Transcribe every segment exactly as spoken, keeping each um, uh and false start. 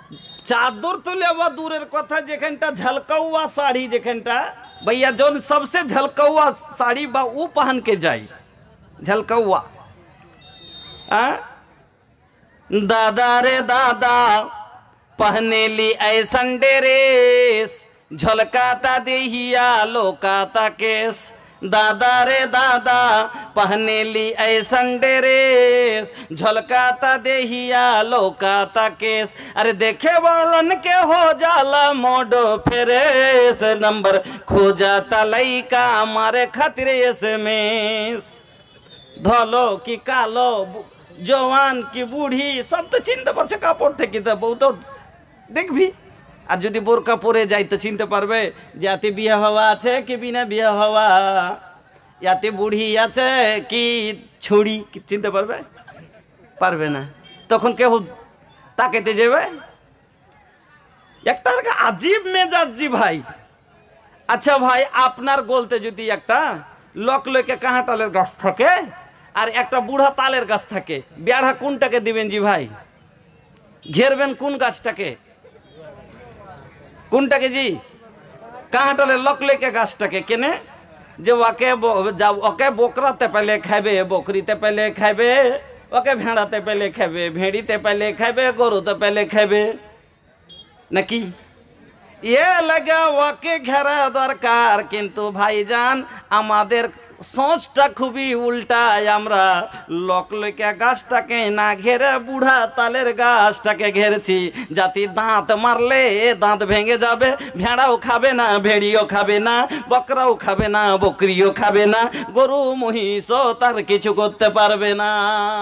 चादर तुले बा दूरेर कथा जेखनटा झलकौआ साड़ी जेखनटा भैया जोन सबसे झलकौआ साड़ी बा ऊ पहन के जाई झलकौआ। दादा रे दादा पहने ली ऐसन ड्रेस झलकाता देहिया लोकाता केस। दादा रे दादा पहने ली ऐसन ड्रेस झलकाता देहिया लोकाता केस। अरे देखे वालन के हो जाला मोडो फेरेस नंबर खो जाता लइका मारे खातिर एसएमएस। धलो कि कालो जवान की बूढ़ी सब तो चिंता पर कापड़ थे कि बहुत देख भी और যদি বোরকা পরে যাই তো চিনতে পারবে যে এতে বিয়ে হওয়া আছে কি বিনা বিয়ে হওয়া, এতে বুড়ি আছে কি ছুড়ি চিনতে পারবে পারবে না। তখন কেউ তাকাইতে যাবে একটা আজীব মেজাজি ভাই। আচ্ছা ভাই আপনার গলতে যদি একটা লকলকে কাঁটালের গাছ থাকে আর একটা বুড়া তালের গাছ থাকে বেড়া কোনটাকে দিবেন জি ভাই? ঘেরবেন কোন গাছটাকে কোনটাকে জি? কাঁটালে লকলেকে গাছটাকে কেনে যে ওকে ওকে বকরাতে পেলে খাবে বকরিতে পেলে খাবে ওকে ভেড়াতে পেলে খাবে ভেড়িতে পেলে খাবে গরুতে পেলে খাবে নাকি? এ লাগা ওকে ঘেরা দরকার কিন্তু ভাইজান আমাদের সোচটা খুবই উল্টায়। আমরা লকলকে গাছটাকে না ঘেরে বুড়া তালের গাছটাকে ঘেরেছি যাতে দাঁত মারলে দাঁত ভেঙে যাবে। ভেড়াও খাবে না ভেড়িও খাবে না বকরাও খাবে না বকরিও খাবে না গরু মহিষও তার কিছু করতে পারবে না।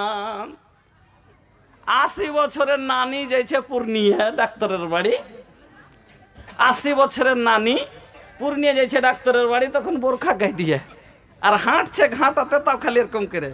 আশি বছরের নানি যাইছে পূর্ণিয়া ডাক্তারের বাড়ি। আশি বছরের নানি পূর্ণিয়া যাইছে ডাক্তারের বাড়ি তখন বোরখা গায়ে দিয়ে আর হাঁটছে ঘাটাতে তাও খালি এরকম করে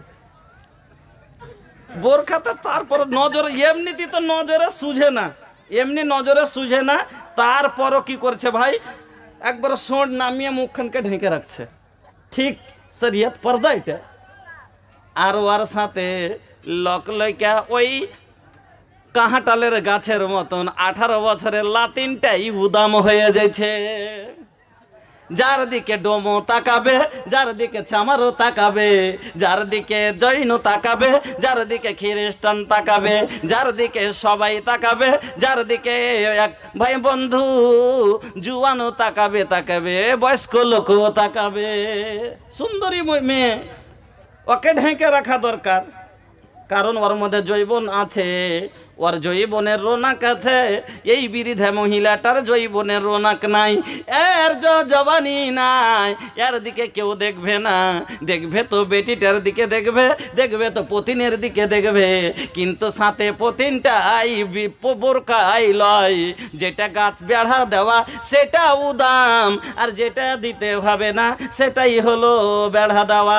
বোরখাতে। তারপর নজর এমনিতে তো নজরে সুঝে না এমনি নজরে সুঝে না তারপরও কি করছে ভাই একবার সোঁড় নামিয়ে মুখখানকে ঢেকে রাখছে। ঠিক শরিয়ত পর্দা এটা। আর ওর সাথে লকলইকা ওই কাঁটালের গাছের মতন আঠারো বছরের লাতিনটাই উদাম হয়ে যাইছে। যার দিকে ডোমো তাকাবে যার দিকে চামারও তাকাবে যার দিকে জৈনও তাকাবে যার দিকে খ্রিস্টান তাকাবে যার দিকে সবাই তাকাবে যার দিকে এক ভাই বন্ধু জুয়ানও তাকাবে তাকাবে বয়স্ক লোকও তাকাবে। সুন্দরী মেয়ে ওকে ঢেকে রাখা দরকার কারণ ওর মধ্যে জৈবন আছে ওর জৈবনের রোনাক আছে। এই বৃদ্ধা মহিলাটার জৈবনের রোনাক নাই এর জবানি নাই এর দিকে কেউ দেখবে না। দেখবে তো বেটিটার দিকে দেখবে দেখবে তো পতিনের দিকে দেখবে কিন্তু সাথে পতিনটাই বোরকাই লয়। যেটা গাছ বেড়া দেওয়া সেটা উদাম আর যেটা দিতে হবে না সেটাই হলো বেড়া দেওয়া।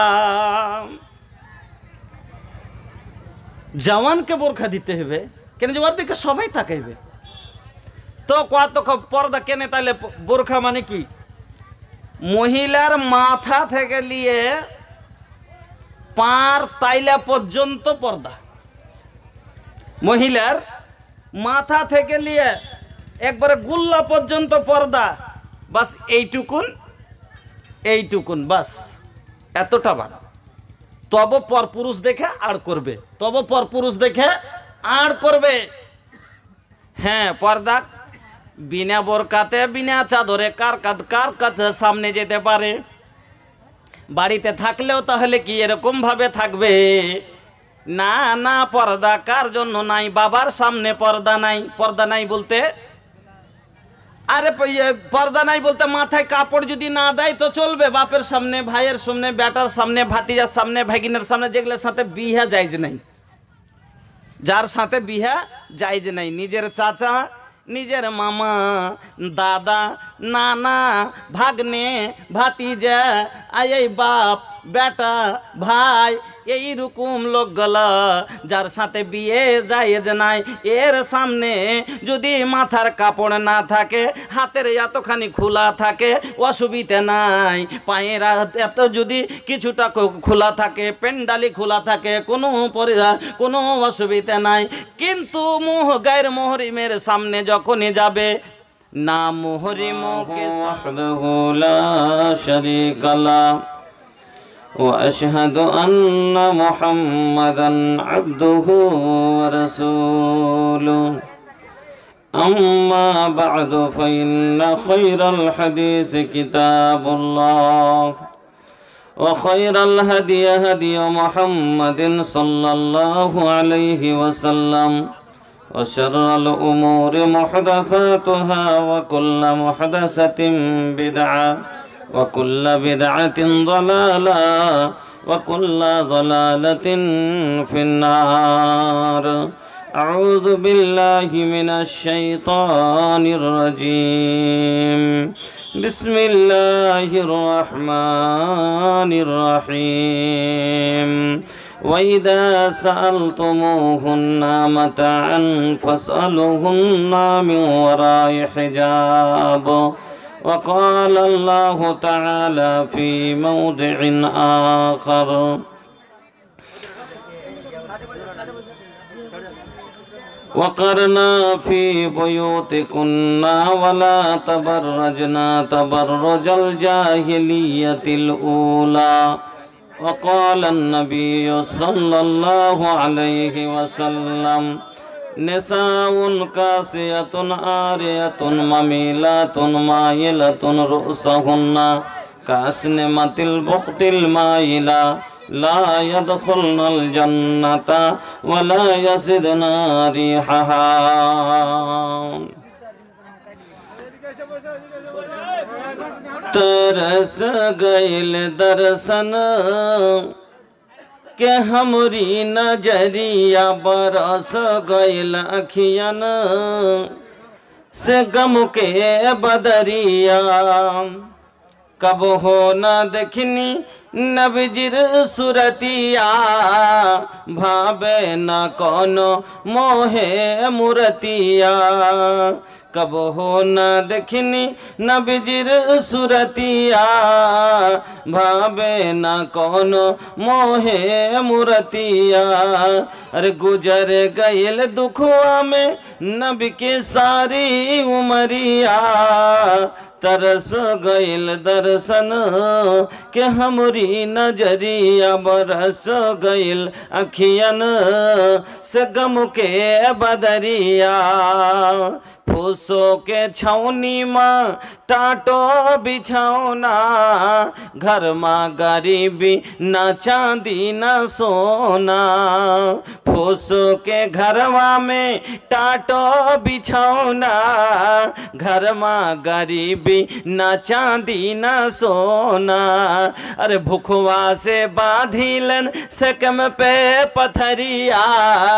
জওয়ানকে বোরখা দিতে হবে কেন যে ওর দিকে সবাই তাকাইবে তো কত পর্দা কেনে তাহলে বোরখা মানে কি মহিলার মাথা থেকে নিয়ে পার তাইলা পর্যন্ত পর্দা। মহিলার মাথা থেকে নিয়ে একবারে গুল্লা পর্যন্ত পর্দা বাস এইটুকুন এইটুকুন বাস এতটা বাদ। তব পর পুরুষ দেখে আড় করবে তব পর পুরুষ দেখে আড় করবে। হ্যাঁ পর্দা বিনা বোরকাতে বিনা চাদরে কার কার কাছে সামনে যেতে পারে। বাড়িতে থাকলেও তাহলে কি এরকম ভাবে থাকবে? না না পর্দা কার জন্য নাই? বাবার সামনে পর্দা নাই। পর্দা নাই বলতে আরে পর্দা নাই বলতে মাথায় কাপড় যদি না দেয় তো চলবে। বাপের সামনে ভাইয়ের সামনে বেটার সামনে ভাতিজার সামনে ভাগিনের সামনে যেগুলোর সাথে বিহা জায়েজ নাই যার সাথে বিহা জায়েজ নাই নিজের চাচা নিজের মামা দাদা নানা ভাগ্নে ভাতিজা আই বাপ বেটা ভাই এই রকম লোক গলা যার সাথে বিয়ে জায়েজ নাই, এর সামনে যদি মাথার কাপড় না থাকে, হাতের এতখানি খোলা থাকে, অসুবিধা নাই। পায়ের এত যদি কিছুটা খোলা থাকে, পেন্ডালি খোলা থাকে, কোনো কোনো অসুবিধা নাই। কিন্তু মোহ গায়ের মোহরিমের সামনে যখনই যাবে, না মুহরিমকে ওয়াহদাহু লা শারীকা লা ওয়া আশহাদু আন্না মুহাম্মাদান আবদুহু ওয়া রাসূলুহু আম্মা বা'দু ফাইন্না খায়রাল হাদীসি কিতাবুল্লাহ ওয়া খায়রাল হাদী হাদী মুহাম্মাদিন সাল্লাল্লাহু আলাইহি ওয়াসাল্লাম وشر الأمور محدثاتها وكل محدثة بدعة وكل بدعة ضلالة وكل ضلالة في النار أعوذ بالله من الشيطان الرجيم بسم الله الرحمن الرحيم وإذا سألتموهن متاعا فاسألوهن من وراء حجاب وقال الله تعالى في موضع آخر وقرنا في بيوتكن ولا تبرجنا تبرج الجاهلية الأولى وقال النبي صلى الله عليه وسلم نساء كاسية عارية مميلات مائلة رؤوسهن كأسنمة البخت المائلة لا يدخلن الجنة ولا يجدن ريحها तरस गइल दर्शन के हमरी नजरिया बरस गइल अखियन से गम के बदरिया कब हो न देखनी नबजिर सुरतिया भावे न कोनो मोहे मुरतिया कब हो न देखनी नबजिर सुरतिया भावे न कोनो मोहे मुरतिया अरे गुजर गइल दुखुआ में नबी के सारी उमरिया तरस गइल दर्शन के हमरी नजरिया बरस गइल अखियन से गम के बदरिया फूसो के छौनी माँ टाटो बिछौना घर माँ गरीबी न चांदी न सोना फूसो के घरवा में टाटो बिछौना घर माँ गरीबी न चांदी न सोना अरे भुखवा से बाधिलन सकम पे पथरिया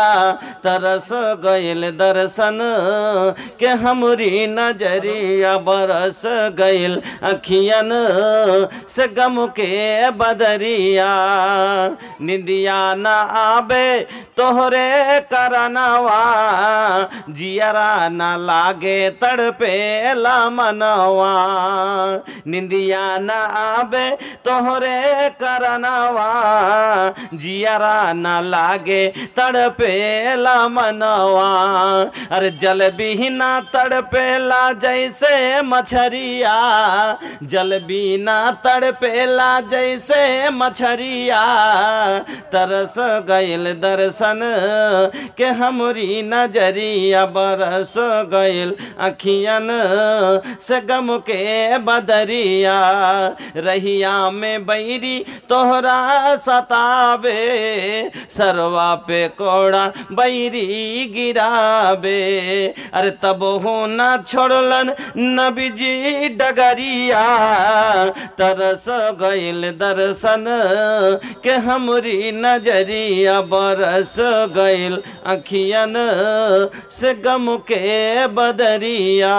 तरस गइल दर्शन के हमरी नजरिया बरस गइल अखियन से गम के बदरिया निंदिया न आबे तोहरे करनवा जियरा न लागे तड़पे ला मनवा निंदिया न आबे तोहरे करनवा जियरा न लागे तड़पे ला मनवा अरे जल बिना तड़पेला जैसे मछरिया जल बिना तड़पेला जैसे मछरिया तरस गइल दर्शन के हमरी नजरिया बरस गइल अखियन से गम के बदरिया रहिया में बैरी तोहरा सतावे सरवा पे कोड़ा बैरी गिराबे अरे तब हो न छोड़लन नबी जी डगरिया तरस गइल दर्शन के हमरी नजरिया बरस गइल अखियन से गम के बदरिया।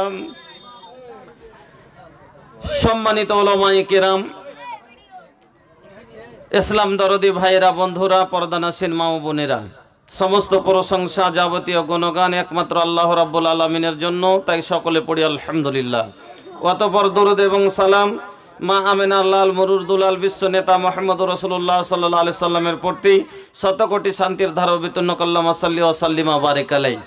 সম্মানিত উলামায়ে কেরাম, ইসলাম দরদি ভাইরা, বন্ধুরা, পর্দানাসীন মা ও বোনেরা, সমস্ত প্রশংসা যাবতীয় গুণগান একমাত্র আল্লাহ রাব্বুল আলামিনের জন্য, তাই সকলে পড়ি আলহামদুলিল্লাহ। অতঃপর দরুদ এবং সালাম মা আমেনা লাল মরুর দুলাল বিশ্ব নেতা মুহাম্মদ রাসূলুল্লাহ সাল্লাল্লাহু আলাইহি সাল্লামের প্রতি শতকোটি শান্তির ধারা বিতন্ন কাল্লামা সাল্লি ওয়া সাল্লিমা বারিক আলাইহি।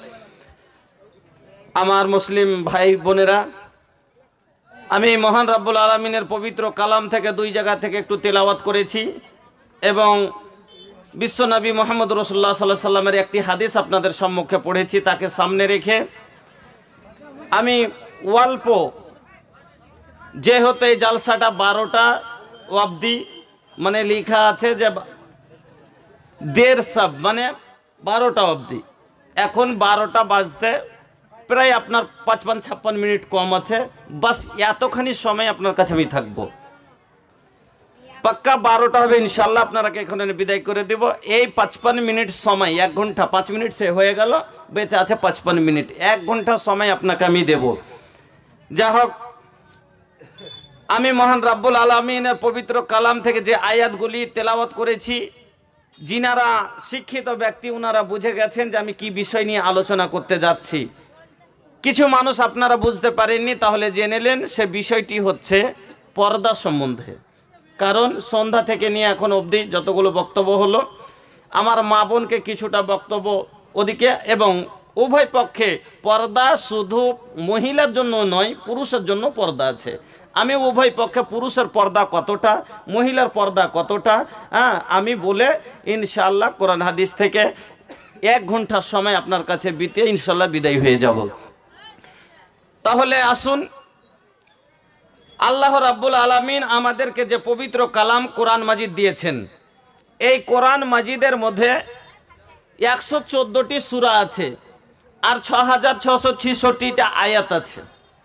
আমার মুসলিম ভাই বোনেরা, আমি মহান রাব্বুল আলামিনের পবিত্র কালাম থেকে দুই জায়গা থেকে একটু তেলাওয়াত করেছি এবং বিশ্বনবী মুহাম্মদ রাসূলুল্লাহ সাল্লাল্লাহু আলাইহি সাল্লামের একটি হাদিস আপনাদের সম্মুখে পড়েছি। তাকে সামনে রেখে আমি অল্প, যেহেতু এই জালসাটা বারোটা অবধি মানে লেখা আছে যে দেড় সাব মানে বারোটা অবধি, এখন বারোটা বাজতে প্রায় আপনার পাঁচপান ছাপ্পান মিনিট কম আছে। বাস এতখানি সময় আপনার কাছে আমি থাকবো, পাক্কা বারোটা হবে ইনশাল্লাহ। আপনারাকে এখানে বিদায় করে দেব। এই পাঁচপান মিনিট সময়, এক ঘন্টা পাঁচ মিনিট সে হয়ে গেল, বেঁচে আছে পাঁচপান মিনিট, এক ঘন্টা সময় আপনাকে আমি দেব। যা হোক, আমি মহান রাব্বুল আলামিনের পবিত্র কালাম থেকে যে আয়াতগুলি তেলাওয়াত করেছি, যিনারা শিক্ষিত ব্যক্তি ওনারা বুঝে গেছেন যে আমি কি বিষয় নিয়ে আলোচনা করতে যাচ্ছি। কিছু মানুষ আপনারা বুঝতে পারেননি, তাহলে জেনে নেন সে বিষয়টি হচ্ছে পর্দা সম্বন্ধে। কারণ সন্ধ্যা থেকে নিয়ে এখন অবধি যতগুলো বক্তব্য হলো, আমার মা বোনকে কিছুটা বক্তব্য ওদিকে, এবং উভয় পক্ষে পর্দা শুধু মহিলার জন্য নয়, পুরুষের জন্য পর্দা আছে। আমি উভয় পক্ষে পুরুষের পর্দা কতটা, মহিলার পর্দা কতটা, হ্যাঁ আমি বলে ইনশাআল্লাহ কোরআন হাদিস থেকে এক ঘন্টার সময় আপনার কাছে বিতে ইনশাআল্লাহ বিদায় হয়ে যাব। তাহলে আসুন, আল্লাহ রাব্বুল আলামিন আমাদেরকে যে পবিত্র কালাম কোরআন মাজিদ দিয়েছেন, এই কোরআন মাজিদের মধ্যে একশো চোদ্দোটি সূরা আছে আর ছ হাজার ছশো ছিষট্টিটা আয়াত আছে।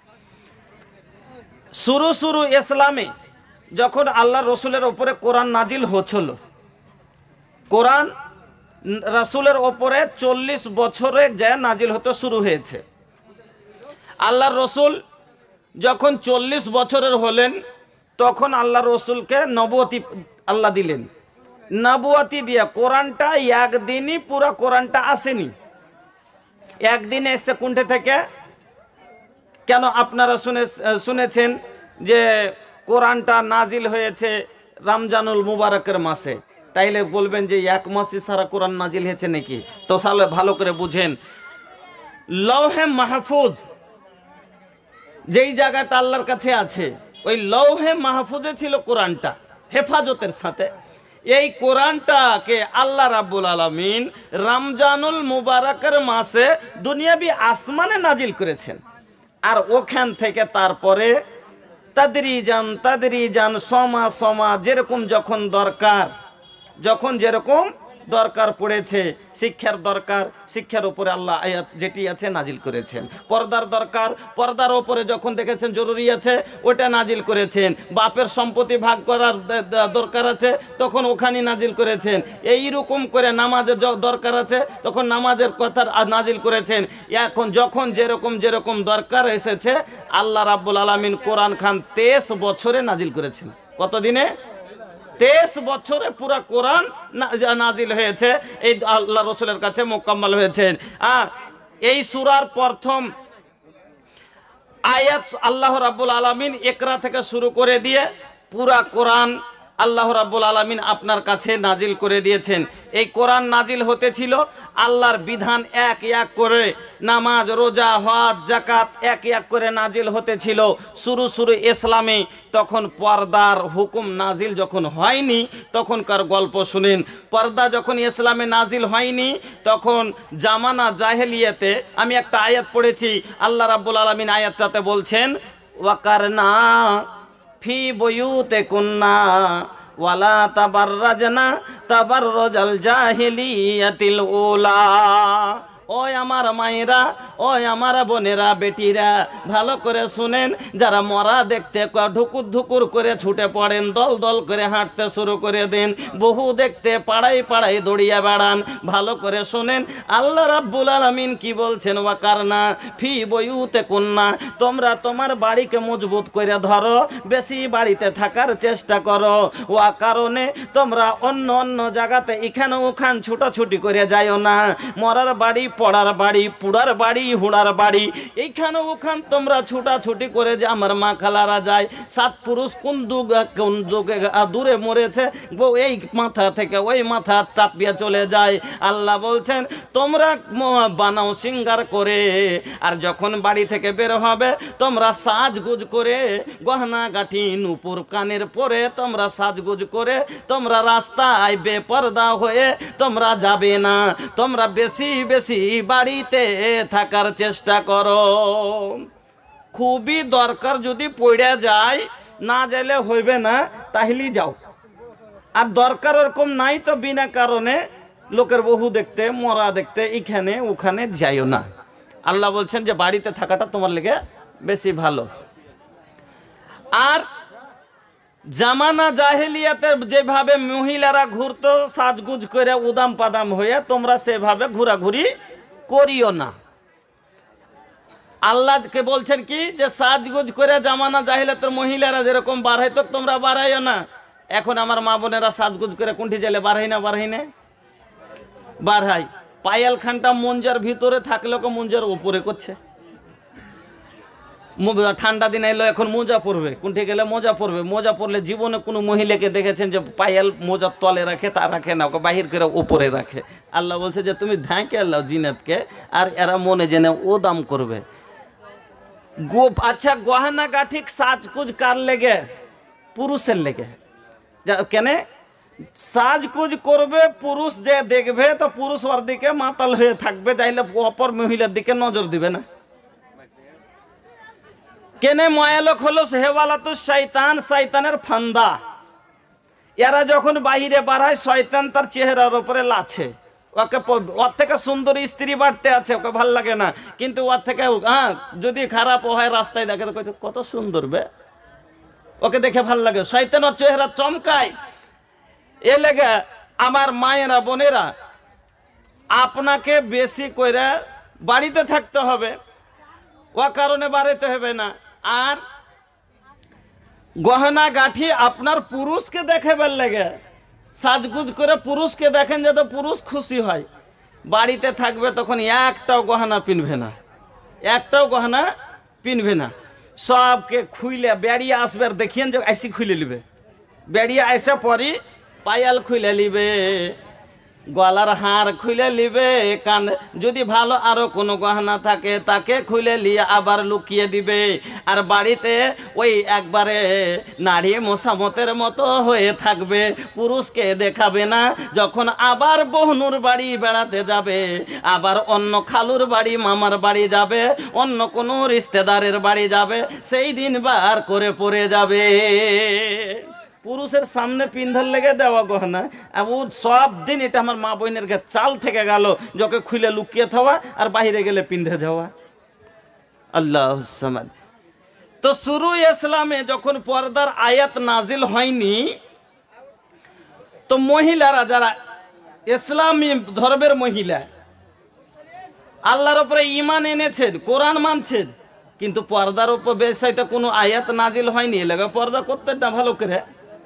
শুরু শুরু ইসলামে যখন আল্লাহ রসুলের ওপরে কোরআন নাজিল হচ্ছিল, কোরআন রাসূলের ওপরে চল্লিশ বছরে যে নাজিল হতে শুরু হয়েছে। আল্লাহ রসুল যখন চল্লিশ বছরের হলেন, তখন আল্লাহ রসুলকে নবুয়তি আল্লাহ দিলেন। নবুয়তি দিয়া কোরআনটা একদিনই পুরা কোরআনটা আসেনি, একদিনে এসে কুণ্ঠে থেকে। কেন আপনারা শুনে শুনেছেন যে কোরআনটা নাজিল হয়েছে রমজানুল মুবারকের মাসে, তাইলে বলবেন যে এক মাসই সারা কোরআন নাজিল হয়েছে নাকি? তো তাহলে ভালো করে বুঝেন, লৌহে মাহফুজ যেই জায়গাটা আল্লাহর কাছে আছে, ওই লৌহে মাহফুজে ছিল কোরআনটা হেফাজতের সাথে। এই কোরআনটাকে আল্লাহ রাব্বুল আলামিন রমজানুল মুবারকের মাসে দুনিয়াবি আসমানে নাজিল করেছেন। আর ওখান থেকে তারপরে তাদরিজান তাদরিজান সমা সমা যেরকম যখন দরকার, যখন যেরকম দরকার পড়েছে, শিক্ষার দরকার, শিক্ষার উপরে আল্লাহ আয়াত যেটি আছে নাজিল করেছেন। পর্দার দরকার, পর্দার উপরে যখন দেখেছেন জরুরি আছে, ওটা নাজিল করেছেন। বাপের সম্পত্তি ভাগ করার দরকার আছে, তখন ওখানে নাজিল করেছেন। এই রকম করে নামাজের দরকার আছে, তখন নামাজের কথা নাজিল করেছেন। এখন যখন যেরকম যেরকম দরকার এসেছে, আল্লাহ রাব্বুল আলামিন কোরআন খান তেইশ বছরে নাজিল করেছেন। কতদিনে? তেইশ বছরে পুরা কোরআন নাজিল হয়েছে, এই আল্লাহ রসুলের কাছে মোকাম্মল হয়েছেন। এই সূরার প্রথম আয়াত আল্লাহ রাব্বুল আলামিন ইকরা থেকে শুরু করে দিয়ে পুরা কোরআন আল্লাহ রাব্বুল আলামিন আপনার কাছে নাজিল করে দিয়েছেন। এই কোরআন নাজিল হতেছিল, আল্লাহর বিধান এক এক করে, নামাজ, রোজা, হজ, যাকাত এক এক করে নাজিল হতেছিল। শুরু শুরু ইসলামে তখন পর্দার হুকুম নাজিল যখন হয়নি, তখনকার গল্প শুনেন। পর্দা যখন ইসলামে নাজিল হয়নি, তখন জামানা জাহেলিয়াতে আমি একটা আয়াত পড়েছি, আল্লাহ রাব্বুল আলামিন আয়াতটাতে বলছেন, ওয়াকারনা ফি বুয়ুতে কুন্না ওয়ালা তাবাররাজনা তাবাররুজাল জাহিলিয়াতিল উলা। ওই আমার মায়েরা, ওই আমার বোনেরা বেটিরা ভালো করে শুনেন, যারা মরা দেখতে ঢুকুর ধুকুর করে ছুটে পড়েন, দল দল করে হাঁটতে শুরু করে দেন, বহু দেখতে পাড়াই পাড়াই দৌড়িয়ে বেড়ান, ভালো করে শুনেন আল্লাহ রাব্বুল আলামিন কি বলছেন, ওয়াকারনা ফি বয়ুতে কুন্না, তোমরা তোমার বাড়িকে মজবুত করে ধরো, বেশি বাড়িতে থাকার চেষ্টা করো, ওয়া কারণে তোমরা অন্য অন্য জায়গাতে এখানে ওখান ছুটাছুটি করে যাইও না। মরার বাড়ি, পড়ার বাড়ি, পুড়ার বাড়ি, হুড়ার বাড়ি, এইখানে ওখান তোমরা ছুটাছুটি করে যে আমার মা খালারা যায়, সাত পুরুষ কোন যুগ কোন যুগে দূরে মরেছে, এই মাথা থেকে ওই মাথা টাপিয়ে চলে যায়। আল্লাহ বলছেন তোমরা বানাও সিঙ্গার করে, আর যখন বাড়ি থেকে বের হবে তোমরা সাজগুজ করে, গহনা গাঠি নুপুর কানের পরে তোমরা সাজগুজ করে তোমরা রাস্তায় বেপরদা হয়ে তোমরা যাবে না, তোমরা বেশি বেশি বাড়িতে থাকার চেষ্টা করো। খুবই দরকার যদি পড়ে যায়, না গেলে হইবে না, তাহলেই যাও। আর দরকার ওরকম নাই তো বিনা কারণে লোকের বহু দেখতে, মরা দেখতে এখানে ওখানে যাইও না। আল্লাহ বলছেন যে বাড়িতে থাকাটা তোমার লেগে বেশি ভালো। আর জামানা জাহেলিয়াতে যেভাবে মহিলারা ঘুরতো সাজগুজ করে উদাম পাদাম হয়ে, তোমরা সেভাবে ঘোরাঘুরি করিও না। আল্লাহকে বলছেন কি যে সাজগুজ করে জামানা জাহেলিয়াতের মহিলারা যেরকম বাড়াইতো তোমরা বাড়াইও না। এখন আমার মা বোনেরা সাজগুজ করে কুণ্ঠি জেলে বাড়াই না, বাড়াই না, বাড়াই। পায়াল খানটা মঞ্জার ভিতরে থাকলেও মঞ্জার উপরে করছে। ঠান্ডা দিন এলো, এখন মোজা পরবে, কুণ্ঠে গেলে মোজা পরবে। মোজা পরলে জীবনে কোনো মহিলাকে দেখেছেন যে পায়াল মোজার তলে রাখে? তা রাখে না, ওকে বাহির করে উপরে রাখে। আল্লাহ বলছে যে তুমি ঢাকে আল্লাহ জিনাতকে, আর এরা মনে জেনে ও দাম করবে। গোপ আচ্ছা, গহনা গাঠি সাজকুজ কার লেগে? পুরুষের লেগে। কেন সাজকুজ করবে? পুরুষ যে দেখবে তো পুরুষ ওর দিকে মাতাল হয়ে থাকবে, চাইলে অপর মহিলার দিকে নজর দিবে না। কেনে ময়ালক হলো হেওয়ালা তো শয়তান, শয়তানের ফান্দা। এরা যখন বাহিরে বাড়ায় শয়তান তার চেহারার উপরে লাছে। ওকে ওর থেকে সুন্দর স্ত্রী বাড়তে আছে, ওকে ভাল লাগে না, কিন্তু ওর থেকে হ্যাঁ যদি খারাপ হয় রাস্তায় দেখে তো কত সুন্দর বে, ওকে দেখে ভাল লাগে। শয়তান ওর চেহারা চমকায়। এ লেগে আমার মায়েরা বোনেরা, আপনাকে বেশি করে বাড়িতে থাকতে হবে, ও কারণে বাড়িতে হবে না। আর গহনা গাঠি আপনার পুরুষকে দেখাবার লাগে, সাজগুজ করে পুরুষকে দেখেন যাতে পুরুষ খুশি হয়। বাড়িতে থাকবে তখন একটাও গহনা পিনবে না, একটাও গহনা পিনবে না। সবকে খুইলে বেড়িয়ে আসবে, আর দেখিয়েন যে আইসি খুলে নিবে, বেড়িয়ে আইসে পরি পায়াল খুলে নিবে, গলার হার খুলে নিবে, কান যদি ভালো আরো কোনো গহনা থাকে তাকে খুলে নিয়ে আবার লুকিয়ে দিবে। আর বাড়িতে ওই একবারে নারী মোসামতের মতো হয়ে থাকবে, পুরুষকে দেখাবে না। যখন আবার বহনুর বাড়ি বেড়াতে যাবে, আবার অন্য খালুর বাড়ি মামার বাড়ি যাবে, অন্য কোনো রিশতেদারের বাড়ি যাবে, সেই দিন বার করে পড়ে যাবে। পুরুষের সামনে পিন্ধার লেগে দেওয়া গহনা, ও সব দিন এটা আমার মা বোনের চাল থেকে গেল, যকে খুলে লুকিয়ে থাওয়া আর বাইরে গেলে পিন্ধে যাওয়া। আল্লাহ সামাদ। তো শুরু ইসলামে যখন পর্দার আয়াত নাজিল হয়নি, তো মহিলারা যারা ইসলামী ধর্মের মহিলা আল্লাহর উপরে ঈমান এনেছেন, কোরআন মানছেন, কিন্তু পর্দার উপর বিষয়টা কোনো আয়াত নাজিল হয়নি, এলাকা পর্দা করতে না ভালো করে।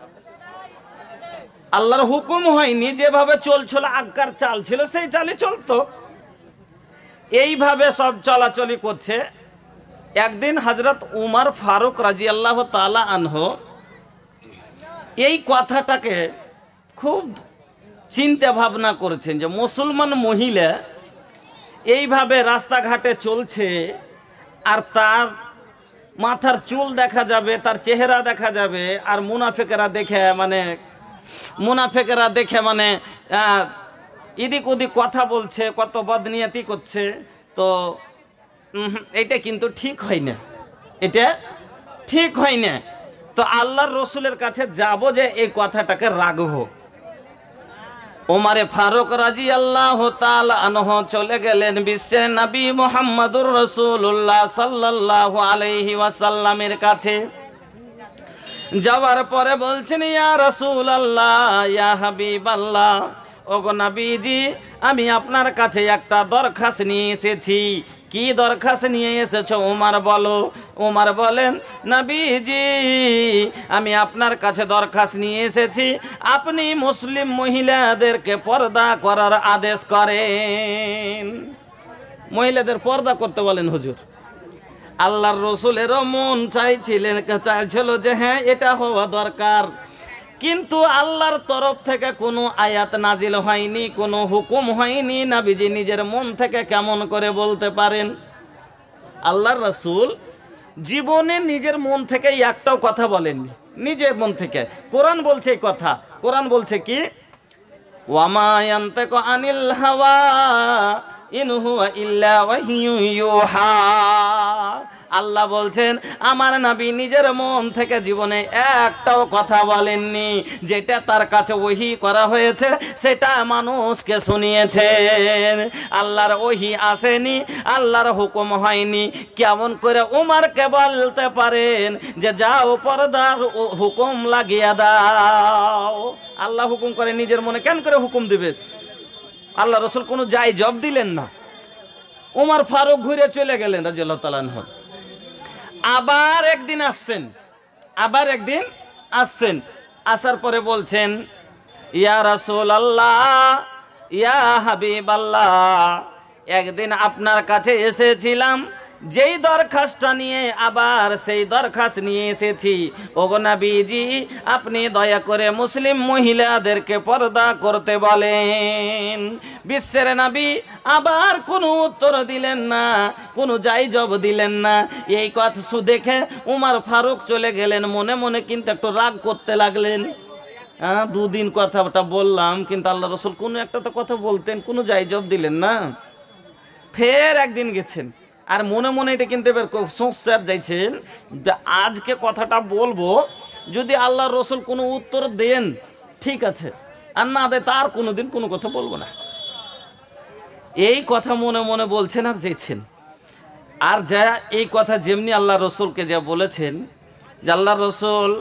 আল্লাহর হুকুম হয়নি, যেভাবে চলছিল আগকার চাল ছিল সেই চালই চলতো, এইভাবে সব চলাচলি করছে। একদিন হযরত উমর ফারুক রাদিয়াল্লাহু তাআলা আনহু এই কথাটাকে খুব চিন্তা ভাবনা করেছেন যে মুসলমান মহিলা এইভাবে রাস্তাঘাটে চলছে, আর তার মাথার চুল দেখা যাবে, তার চেহারা দেখা যাবে, আর মুনাফিকেরা দেখে মানে মুনাফিকেরা দেখে মানে এদিক ওদিক কথা বলছে, কত বদনিয়তি করছে। তো এটা কিন্তু ঠিক হয় না, এটা ঠিক হয় না। তো আল্লাহর রসুলের কাছে যাব যে এই কথাটাকে রাখবো। ওমারে ফারুক রাদিয়াল্লাহু তাআলা আনহু চলে গেলেন বিশ্বের নবী মুহাম্মদুর রাসূলুল্লাহ সাল্লাল্লাহু আলাইহি ওয়াসাল্লামের কাছে। যাওয়ার পরে বলছেন, ইয়া রাসূলুল্লাহ, ইয়া হাবিবাল্লাহ, ওগো নবীজি, আমি আপনার কাছে একটা দরখাস্ত নিয়ে এসেছি। কি দরখাস্ত নিয়ে এসেছো ওমর বলো। ওমর বলেন, নবীজি, আমি আপনার কাছে দরখাস্ত নিয়ে এসেছি, আপনি মুসলিম মহিলাদেরকে পর্দা করার আদেশ করেন। মহিলাদের পর্দা করতে বলেন হুজুর। আল্লাহর রসুলেরও মন চাইছিলেন, চাইছিল যে হ্যাঁ এটা হওয়া দরকার, কিন্তু আল্লাহর তরফ থেকে কোনো আয়াত নাজিল হয়নি, কোনো হুকুম হয়নি। নবীজি নিজের মন থেকে কেমন করে বলতে পারেন? আল্লাহর রাসূল জীবনে নিজের মন থেকে একটাও কথা বলেননি, নিজের মন থেকে। কোরআন বলছে এই কথা, কোরআন বলছে কি, ওয়ামা ইয়ানতাকু আনিল হাওয়া ইন হুয়া ইল্লা ওয়াহয়ু ইউহা। আল্লাহ বলছেন আমার নবী নিজের মন থেকে জীবনে একটাও কথা বলেননি, যেটা তার কাছে ওহী করা হয়েছে সেটা মানুষকে শুনিয়েছেন। আল্লাহর ওহী আসেনি, আল্লাহর হুকুম হয়নি। কেমন করে উমরকে বলতে পারেন যে যাও পর্দার হুকুম লাগিয়ে দাও? আল্লাহ হুকুম করে নিজের মনে কেন করে হুকুম দিবে? আল্লাহ রসুল কোনো যাই জব দিলেন না। উমর ফারুক ঘুরে চলে গেলেন রাদিয়াল্লাহু তাআলা আনহু। আবার একদিন আসছেন, আবার একদিন আসছেন, আসার পরে বলছেন, ইয়া রাসূলুল্লাহ, ইয়া হাবিবাল্লাহ, একদিন আপনার কাছে এসেছিলাম, যেই দরখাস্তটা নিয়ে আবার সেই দরখাস্ত নিয়ে এসেছি। ওগো নবীজি, আপনি দয়া করে মুসলিম মহিলাদেরকে পর্দা করতে বলেন। বিশ্বের নবী আবার কোনো উত্তর দিলেন না, কোনো যাই জব দিলেন না। এই কথা শুনে দেখে উমর ফারুক চলে গেলেন। মনে মনে কিন্তু একটু রাগ করতে লাগলেন। হ্যাঁ, দুদিন কথাটা বললাম, কিন্তু আল্লাহ রসুল কোনো একটা তো কথা বলতেন, কোনো যাই জব দিলেন না। ফের একদিন গেছেন, আর মনে মনে এটা কিন্তু এবার সংসার যাইছেন যে আজকে কথাটা বলবো, যদি আল্লাহ রসুল কোনো উত্তর দেন ঠিক আছে, আর না দেয় তার কোনো দিন কোনো কথা বলবো না। এই কথা মনে মনে বলছেন আর যেছেন। আর যা এই কথা যেমনি আল্লাহ রসুলকে যা বলেছেন যে আল্লাহ রসুল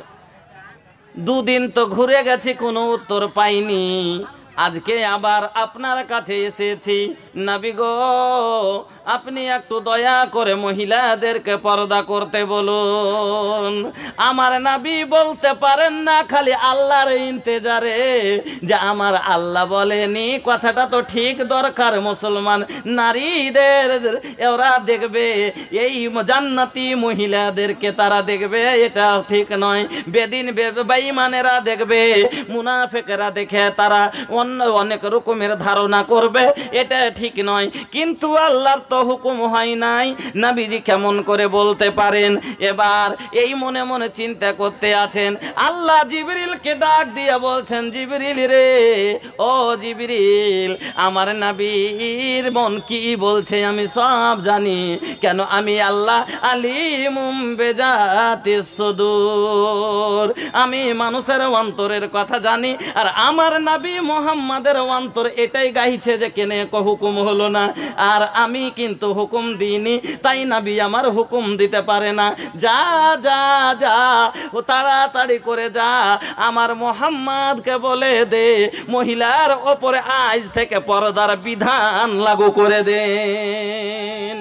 দুদিন তো ঘুরে গেছে, কোনো উত্তর পাইনি, আজকে আবার আপনার কাছে এসেছি। নবী গো, আপনি একটু দয়া করে মহিলাদেরকে পর্দা করতে বলুন। আমার নবী বলতে পারেন না খালি আল্লাহর ইন্তেজারে যে আমার আল্লাহ বলেনি। কথাটা তো ঠিক দরকার মুসলমান নারীদের, ওরা দেখবে এই জান্নাতি মহিলাদেরকে, তারা দেখবে, এটা ঠিক নয়। বেদিন বেঈমানেরা দেখবে, মুনাফিকরা দেখে তারা অন্য অনেক রকমের ধারণা করবে, এটা ঠিক নয়। কিন্তু আল্লাহর তো হুকুম হয় নাই, নবীজি কেমন করে বলতে পারেন? এবার এই মনে মনে চিন্তা করতে আছেন। আল্লাহ জিবরিলকে ডাক দিয়ে বলছেন, জিবরিল রে, ও জিবরিল, আমার নবীর মন কি বলছে আমি সব জানি। কেন? আমি আল্লাহ আলিমুম বিজাতিস সুদূর, আমি মানুষের অন্তরের কথা জানি। আর আমার নবী মুহাম্মাদের অন্তর এটাই গাইছে যে কেনে হুকুম হলো না, আর আমি কিন্তু হুকুম দিইনি, তাই নবী আমার হুকুম দিতে পারে না। যা যা যা, ও তাড়াতাড়ি করে যা, আমার মুহাম্মাদকে বলে দে মহিলার ওপরে আজ থেকে পর্দার বিধান লাগু করে দেন,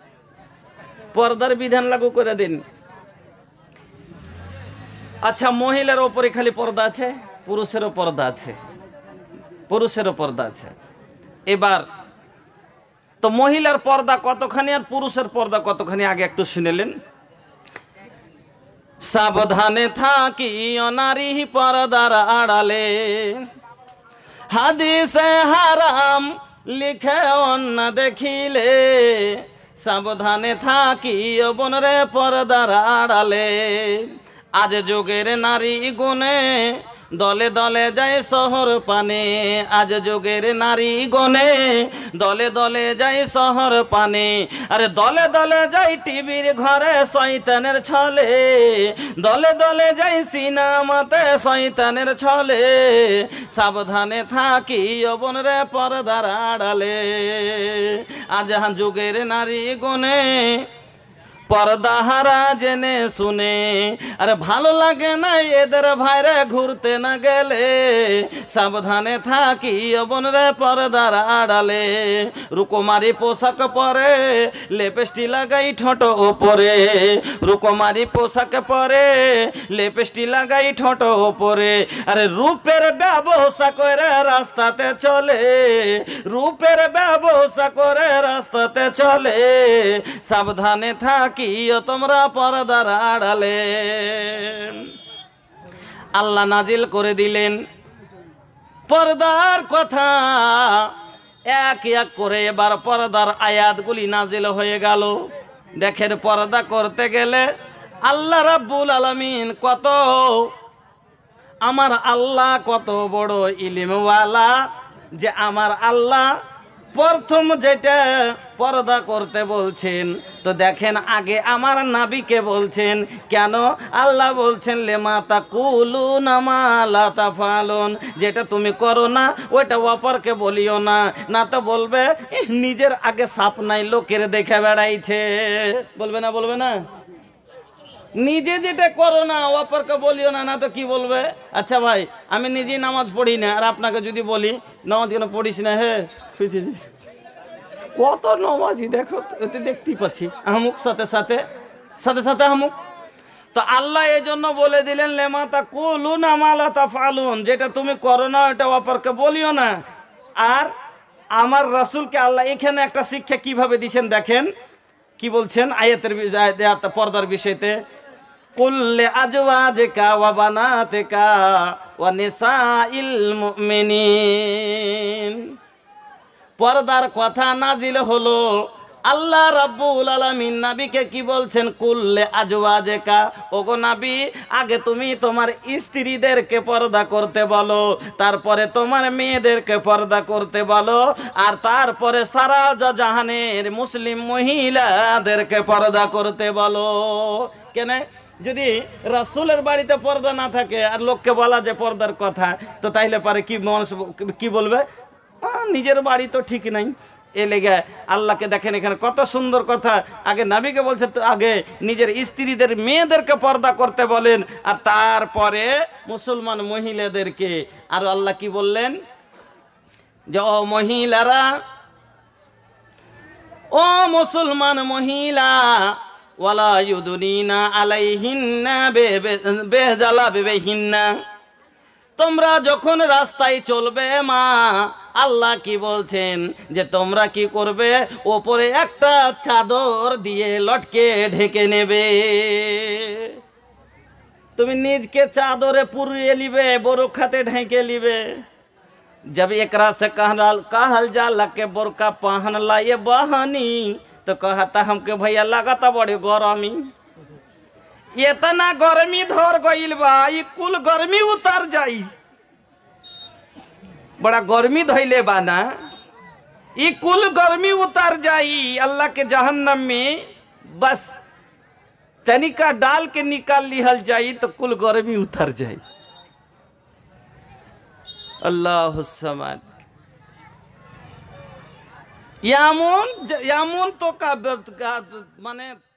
পর্দার বিধান লাগু করে দিন। আচ্ছা, মহিলার ওপরে খালি পর্দা আছে? পুরুষেরও পর্দা আছে, পুরুষেরও পর্দা আছে। এবার তো মহিলার পর্দা কতখানি আর পুরুষের পর্দা কতখানি আগে একটু শুনেলেন। সাবধানে থাকি নারী পর্দার আড়ালে, হাদিসে হারাম লিখে অন্য দেখিলে, সাবধানে থাকি বোনরে পর্দার আড়ালে। আজ যুগের নারী গুণে দলে দলে যায় শহর পানে, আজ যুগের নারী গনে দলে দলে যায় শহর পানে। আরে দলে দলে যায় টিভির ঘরে শয়তানের ছলে, দলে দলে যায় সিনেমাতে শয়তানের ছলে। সাবধানে থাকি অবন রে পর্দার আড়ালে, আজ যুগের নারী গনে পর্দাহারা জেনে শুনে। আরে ভালো লাগে না এদের ভাইরে ঘুরতে না গেলে, সাবধানে থাকি অবন রে পর্দার আড়ালে। রুকুমারি পোশাক পরে লেপেস্টি লাগাই ঠোঁট ওপরে, রুকুমারি পোশাক পরে লেপেস্টি লাগাই ঠোঁট ওপরে। আরে রূপের ব্যবসা করে রাস্তাতে চলে, রূপের ব্যবসা করে রাস্তাতে চলে। সাবধানে থাকি তোমরা পর্দার আড়ালে। আল্লাহ নাজিল করে দিলেন পর্দার কথা, এক এক করে এবার পর্দার আয়াতগুলি নাজিল হয়ে গেল। দেখেন পর্দা করতে গেলে আল্লাহ রাব্বুল আলামিন কত, আমার আল্লাহ কত বড় ইলমওয়ালা, যে আমার আল্লাহ প্রথম যেটা পর্দা করতে বলছেন, তো দেখেন আগে আমার নাবিকে বলছেন। কেন? আল্লাহ বলছেন লেমা তাকুলুনা মা লা তাফালুন, যেটা তুমি করো না ওইটা অপরকে বলিও না, না তো বলবে "ইহ, নিজের আগে সাপ নাই লোকের দেখে বেড়াইছে", বলবে না? বলবে না? নিজে যেটা করো না অপরকে বলিও না, না তো কি বলবে? আচ্ছা ভাই, আমি নিজেই নামাজ পড়ি না, আর আপনাকে যদি বলি নামাজ কেন পড়িস না, হে কত নামাজি দেখো, এতে দেখতেই পাচ্ছি আমুক সাথে সাথে সাথে সাথে আমুক। তো আল্লাহ এই জন্য বলে দিলেন লেমা তাকুলুনা মা লা তাফালুন, যেটা তুমি করো না ওটা অপরকে বলিও না। আর আমার রাসূলকে আল্লাহ এখানে একটা শিক্ষা কিভাবে দিয়েছেন দেখেন, কি বলছেন আয়াতের পর্দার বিষয়তে, কুল্লে আজওয়াজিকা ওয়া বানাতিকা ওয়া নিসাইল মুমিনিন। পর্দার কথা নাজিল হলো, আল্লাহ রাব্বুল আলামিন নবীকে কি বলছেন? কুল্লে আজওয়াজিকা, ওগো নবী আগে তুমি তোমার স্ত্রীদেরকে পর্দা করতে বলো, তারপরে তোমার মেয়েদেরকে পর্দা করতে বলো, আর তারপরে সারা জাহানের মুসলিম মহিলাদেরকে পর্দা করতে বলো। কেন? যদি রাসূলের বাড়িতে পর্দা না থাকে আর লোককে বলা যে পর্দার কথা, তো তাইলে পারে কি মানুষ কি বলবে? নিজের বাড়ি তো ঠিক নাই। এ লেগে আল্লাহকে দেখেন এখানে কত সুন্দর কথা, আগে নবীকে বলছে তো আগে নিজের স্ত্রীদের মেয়েদেরকে পর্দা করতে বলেন, আর তারপরে মুসলমান মহিলাদেরকে। আর আল্লাহ কি বললেন? যে ও মহিলারা, ও মুসলমান মহিলা, ওয়ালা ইউদুনিনা আলাইহিন্না বেজালাবিহিন্না, তোমরা যখন রাস্তায় চলবে মা, আল্লাহ কি বলছেন যে তোমরা কি করবে? ওপরে একটা চাদর দিয়ে লটকে ঢেকে নেবে। তুমি নিজকে চাদরে পুরিয়ে লিবে, বোরখাতে ঢেকে লিবে। जब एकरा से कहल कहल जाला के बोरका पहन ला ये बहनी, तो कहता हमके भैया लगाता बड़े गरमी, इतना गर्मी धर गइल बा, ई कुल गर्मी उतर जाई, बड़ा गर्मी धइले बा ना, ई कुल गर्मी उतर जाई अल्लाह के जहन्नम में। बस तनिका डाल के निकाल लिहल जाई तो कुल गर्मी उतर जाई। আল্লাহ সামাদ। এমন এমন তো মানে